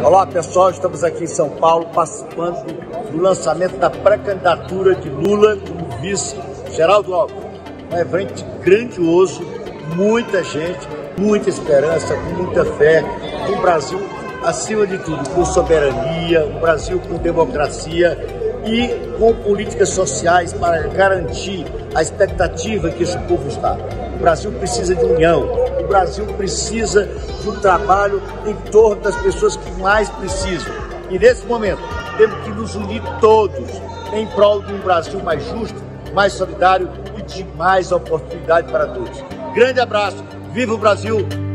Olá pessoal, estamos aqui em São Paulo participando do lançamento da pré-candidatura de Lula como vice Geraldo Alckmin. Um evento grandioso, muita gente, muita esperança, muita fé, um Brasil acima de tudo com soberania, um Brasil com democracia e com políticas sociais para garantir a expectativa que esse povo está. O Brasil precisa de união, o Brasil precisa de um trabalho em torno das pessoas que mais precisam. E nesse momento, temos que nos unir todos em prol de um Brasil mais justo, mais solidário e de mais oportunidade para todos. Grande abraço, viva o Brasil!